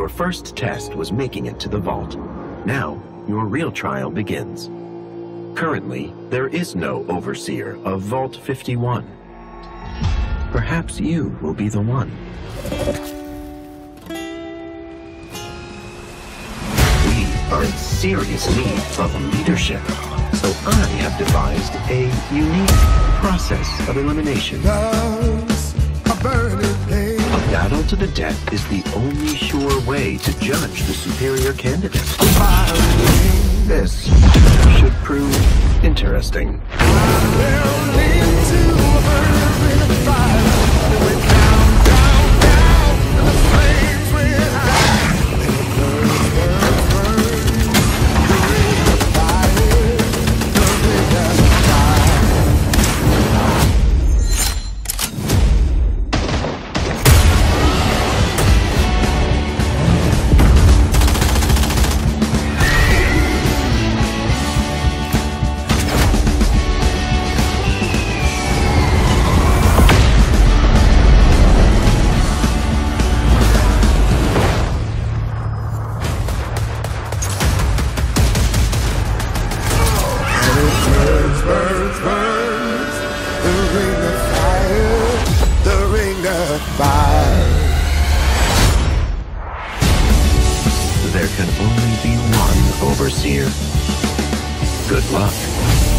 Your first test was making it to the vault. Now, your real trial begins. Currently, there is no overseer of Vault 51. Perhaps you will be the one. We are in serious need of leadership, so I have devised a unique process of elimination. Love's a burning flame. A battle to the death is the only sure way to judge the superior candidate. This should prove interesting. There can only be one overseer. Good luck.